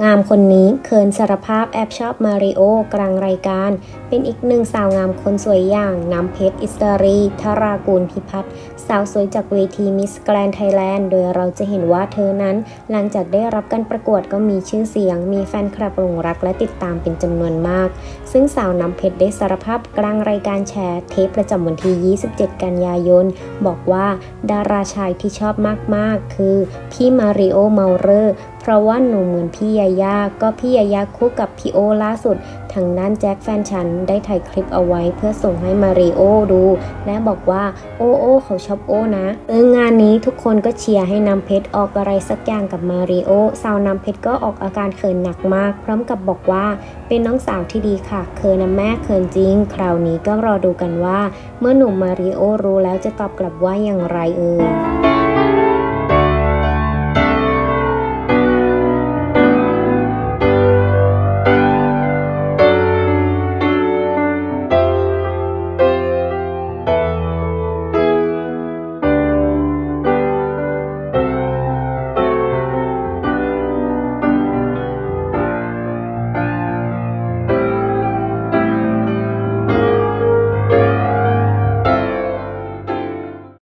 งามคนนี้เขินสารภาพแอบชอบมาริโอกลางรายการเป็นอีกหนึ่งสาวงามคนสวยอย่างน้ำเพชรอิสรีธารากูลพิพัฒน์สาวสวยจากเวทีมิสแกรนด์ไทยแลนด์โดยเราจะเห็นว่าเธอนั้นหลังจากได้รับการประกวดก็มีชื่อเสียงมีแฟนคลับหลงรักและติดตามเป็นจำนวนมากซึ่งสาวน้ำเพชรได้สารภาพกลางรายการแชร์เทปประจำวันที่27 กันยายนบอกว่าดาราชายที่ชอบมากๆคือพี่มาริโอเมาเลอร์เพราะว่าหนูเหมือนพี่ยาย่าก็พี่ยาย่าคู่กับพี่โอล่าสุดทางด้านแจ็คแฟนฉันได้ถ่ายคลิปเอาไว้เพื่อส่งให้มาริโอดูและบอกว่าโอเขาชอบโอนะงานนี้ทุกคนก็เชียร์ให้น้ำเพชรออกอะไรสักอย่างกับมาริโอสาวน้ำเพชรก็ออกอาการเขินหนักมากพร้อมกับบอกว่าเป็นน้องสาวที่ดีค่ะเขินนะแม่เขินจริงคราวนี้ก็รอดูกันว่าเมื่อหนุ่มมาริโอรู้แล้วจะตอบกลับว่าอย่างไร